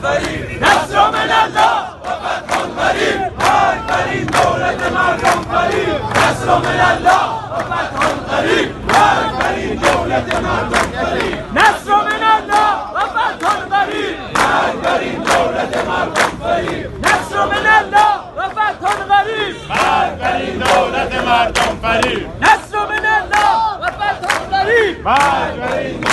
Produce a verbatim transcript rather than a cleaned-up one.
قریب، نصر من الله و فتح قریب. مرگ بر این دولت مردم قریب، نصر من الله و فتح قریب. مرگ بر این دولت مردم قریب، نصر من الله و فتح قریب. مرگ بر این دولت مردم قریب، نصر من الله و فتح قریب. مرگ بر این دولت مردم قریب، نصر من الله و فتح قریب. مرگ بر این